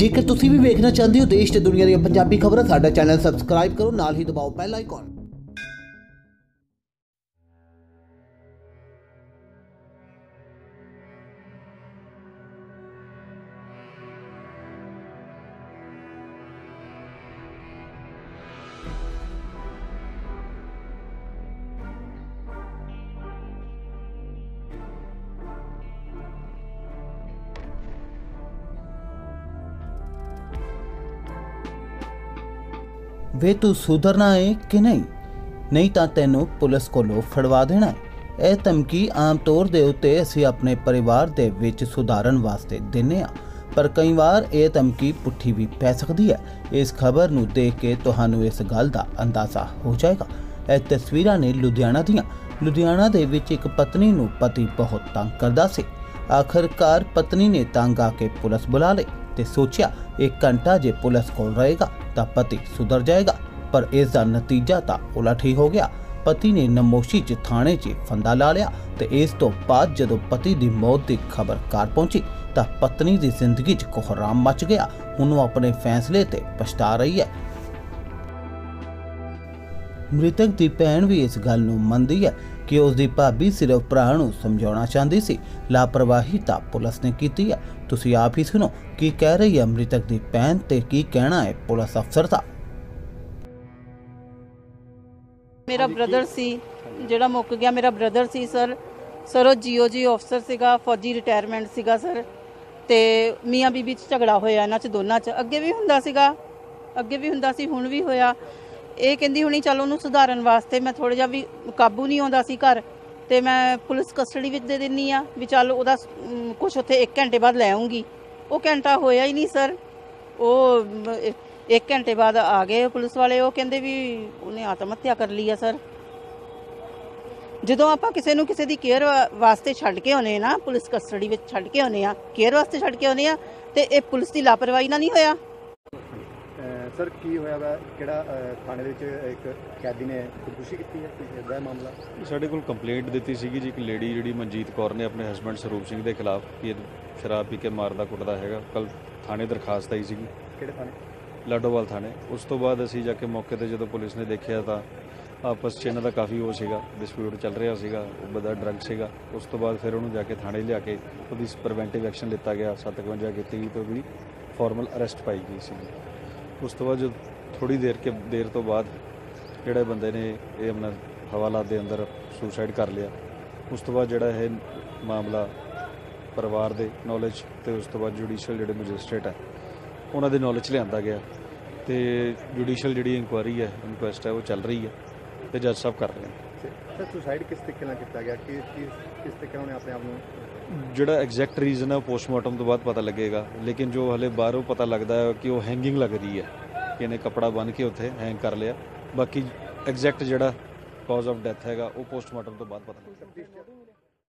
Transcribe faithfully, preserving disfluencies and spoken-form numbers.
जेकर तुसी भी वेखना चाहते हो देश ते दुनिया दी पंजाबी खबरां, साडा चैनल सबसक्राइब करो, नाल ही दबाओ बेल आइकन। वे तू सुधरना है कि नहीं नहीं तो तैनू पुलिस कोलों फड़वा देना है। यह धमकी आम तौर के उत्ते असीं अपने परिवार दे विच सुधारन वास्ते दिंदे आ, पर कई बार यह धमकी पुट्ठी भी पै सकती है। इस खबर नू देख के तुहानू इस गल दा अंदाज़ा हो जाएगा। यह तस्वीरां ने लुधियाना दियां। लुधियाना दे विच एक पत्नी नू पति बहुत तंग करदा सी। आखिरकार पत्नी ने तंग आके पुलिस बुला ली ते सोचिया एक घंटा जे पुलिस कोल रहेगा तो पति सुधर जाएगा, पर इसका नतीजा तो उलट ही हो गया। पति ने नमोशी च थाने च फंदा ला लिया ते इस तो बाद जदों पति की मौत की खबर घर पहुंची तो पत्नी की जिंदगी च कोहराम मच गया। हुण वो अपने फैसले ते पछता रही है। मृतक की भैन भी इस गल नूं मनदी है कि उसकी भाभी सिर्फ भरा नूं समझाउणा चाहती सी। लापरवाही तां पुलिस ने कीती है। तुसीं आप ही सुनो की कह रही है मृतक की भैन ते की कहना है पुलिस अफसर दा। मेरा ब्रदर सी जिहड़ा मुक गया, मेरा ब्रदर सी सर सर वो जीओ जी अफसर सीगा, फौजी रिटायरमेंट सीगा सर। ते मियाँ बीबी च झगड़ा होया इन्हां च दोनां च, अगे भी हुंदा सीगा, अगे भी हुंदा सी, हुण भी होया। ਇਹ ਕਹਿੰਦੀ ਹੁਣੀ ਚੱਲ ਉਹਨੂੰ ਸੁਧਾਰਨ ਵਾਸਤੇ ਮੈਂ ਥੋੜਾ ਜਿਹਾ ਵੀ ਕਾਬੂ ਨਹੀਂ ਆਉਂਦਾ ਸੀ ਘਰ, ਤੇ ਮੈਂ ਪੁਲਿਸ ਕਸਟਡੀ ਵਿੱਚ ਦੇ ਦਿੰਨੀ ਆ ਵੀ ਚੱਲ ਉਹਦਾ ਕੁਝ ਉੱਥੇ ਇੱਕ ਘੰਟੇ ਬਾਅਦ ਲੈ ਆਉਂਗੀ। ਉਹ ਘੰਟਾ ਹੋਇਆ ਹੀ ਨਹੀਂ ਸਰ। ਉਹ ਇੱਕ ਘੰਟੇ ਬਾਅਦ ਆ ਗਏ ਪੁਲਿਸ ਵਾਲੇ, ਉਹ ਕਹਿੰਦੇ ਵੀ ਉਹਨੇ ਆਤਮ ਹੱਤਿਆ ਕਰ ਲਈ ਆ ਸਰ। ਜਦੋਂ ਆਪਾਂ ਕਿਸੇ ਨੂੰ ਕਿਸੇ ਦੀ ਕੇਅਰ ਵਾਸਤੇ ਛੱਡ ਕੇ ਆਉਨੇ ਨਾ, ਪੁਲਿਸ ਕਸਟਡੀ ਵਿੱਚ ਛੱਡ ਕੇ ਆਉਨੇ ਆ, ਕੇਅਰ ਵਾਸਤੇ ਛੱਡ ਕੇ ਆਉਨੇ ਆ, ਤੇ ਇਹ ਪੁਲਿਸ ਦੀ ਲਾਪਰਵਾਹੀ ਨਾਲ ਨਹੀਂ ਹੋਇਆ। सर की होया वा किहड़ा थाने दे विच एक कैदी ने खुदकुशी की है, कोई इहदा मामला? साडे कोल कंप्लेंट दित्ती सीगी जी, एक लेडी जिहड़ी मनजीत कौर ने अपने हसबैंड सरूप सिंह के खिलाफ कि शराब पी के मारदा कुटदा हैगा। कल थाने दरखास्त आई सीगी। किहड़े थाने? लाडोवाल थाने। उस तो बाद असीं जाके मौके ते जदों पुलिस ने देखिया तां आपस च इन्हां दा काफ़ी वो सीगा, डिस्प्यूट चल रहा सीगा, बड़ा ड्रग सीगा। उस तो बाद फिर उहनूं जाके थाने लिया के उहदी प्रिवेंटिव एक्शन लिता गया, सत्त इकवंजा कीती गई तो भी फॉर्मल अरेस्ट पाई गई सी। उस तो बाद जो थोड़ी देर के देर तो बाद जोड़े बंदे ने ये अपना हवालात के अंदर सुसाइड कर लिया। उस तो बाद जोड़ा है मामला परिवार के नॉलेज तो उस तो बाद जुडिशल जोड़े मजिस्ट्रेट है उन्होंने नॉलेज लिया गया तो जुडिशल जी इंक्वायरी है, इंक्वेस्ट है वो चल रही है तो जज साहब कर रहे हैं। सर सुसाइड किस तरीके नाल किया गया, कि किस तरीके उन्होंने अपने आप को जोड़ा एग्जैक्ट रीजन है पोस्टमार्टम तो बाद पता लगेगा, लेकिन जो हले बाहरों पता लगता है कि वो हैंगिंग लग रही है कि इन्हें कपड़ा बन के उत्थे हैंग कर लिया। बाकी एग्जैक्ट जोड़ा कॉज ऑफ डेथ हैगा वो पोस्टमार्टम तो बाद पता लगेगा।